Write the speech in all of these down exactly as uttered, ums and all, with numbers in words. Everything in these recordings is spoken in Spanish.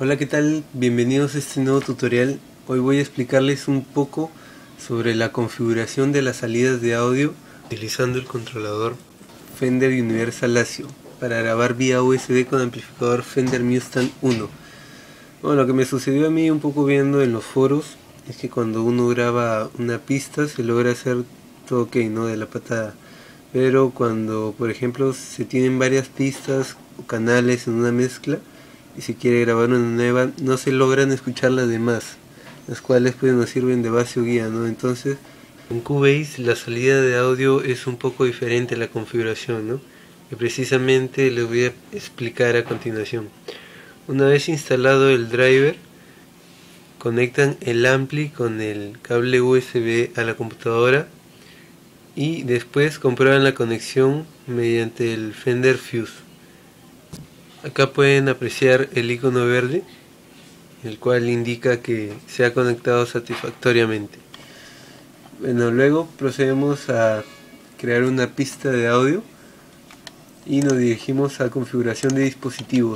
Hola, ¿qué tal? Bienvenidos a este nuevo tutorial. Hoy voy a explicarles un poco sobre la configuración de las salidas de audio utilizando el controlador Fender Universal Lazio para grabar vía U S B con amplificador Fender Mustang uno. Bueno, lo que me sucedió a mí un poco viendo en los foros es que cuando uno graba una pista se logra hacer todo ok, ¿no? De la patada. Pero cuando, por ejemplo, se tienen varias pistas o canales en una mezcla y se quiere grabar una nueva, no se logran escuchar las demás, las cuales pues nos sirven de base o guía, ¿no? Entonces, en Cubase la salida de audio es un poco diferente a la configuración, ¿no? Que precisamente les voy a explicar a continuación. Una vez instalado el driver, conectan el ampli con el cable U S B a la computadora y después comprueban la conexión mediante el Fender Fuse. Acá pueden apreciar el icono verde, el cual indica que se ha conectado satisfactoriamente. Bueno, luego procedemos a crear una pista de audio y nos dirigimos a configuración de dispositivos.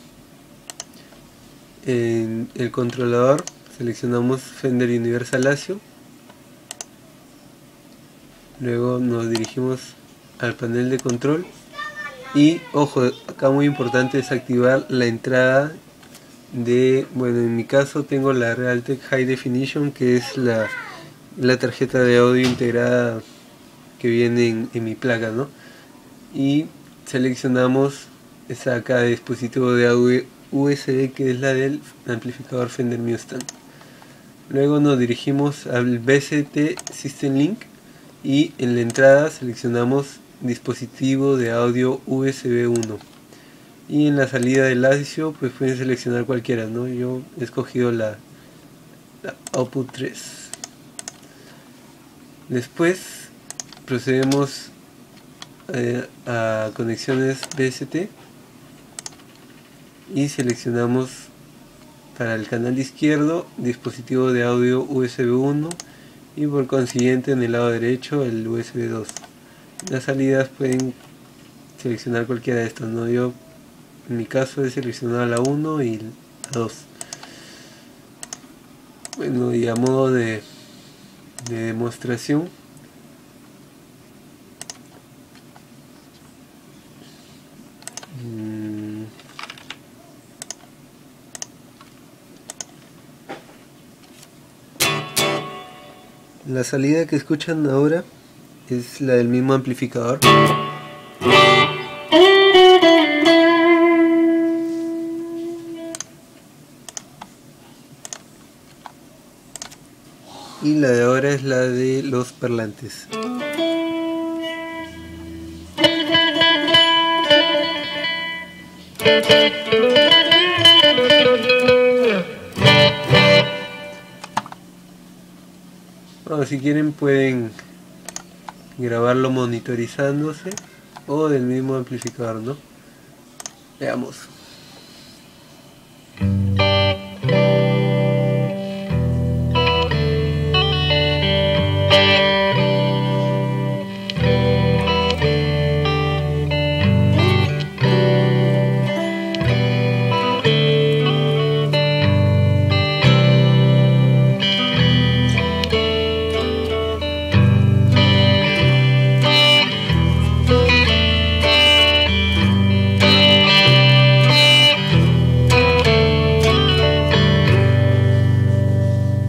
En el controlador seleccionamos Fender Universal Lazio. Luego nos dirigimos al panel de control y, ojo, acá muy importante es activar la entrada de, bueno, en mi caso tengo la Realtek High Definition, que es la, la tarjeta de audio integrada que viene en, en mi placa, ¿no? Y seleccionamos esa acá de dispositivo de audio U S B, que es la del amplificador Fender Mustang. Luego nos dirigimos al V S T System Link y en la entrada seleccionamos dispositivo de audio U S B uno, y en la salida de Lazio pues pueden seleccionar cualquiera, ¿no? Yo he escogido la, la Output tres. Después procedemos eh, a conexiones V S T y seleccionamos para el canal izquierdo dispositivo de audio U S B uno y por consiguiente en el lado derecho el U S B dos. Las salidas pueden seleccionar cualquiera de estas, ¿no? Yo en mi caso he seleccionado la uno y la dos. Bueno, y a modo de, de demostración, mmm, la salida que escuchan ahora es la del mismo amplificador. Y la de ahora es la de los parlantes. Bueno, si quieren pueden grabarlo monitorizándose o del mismo amplificador, ¿no? Veamos.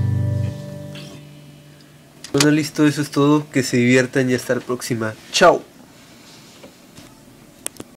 Bueno, listo, eso es todo. Que se diviertan y hasta la próxima. Chao.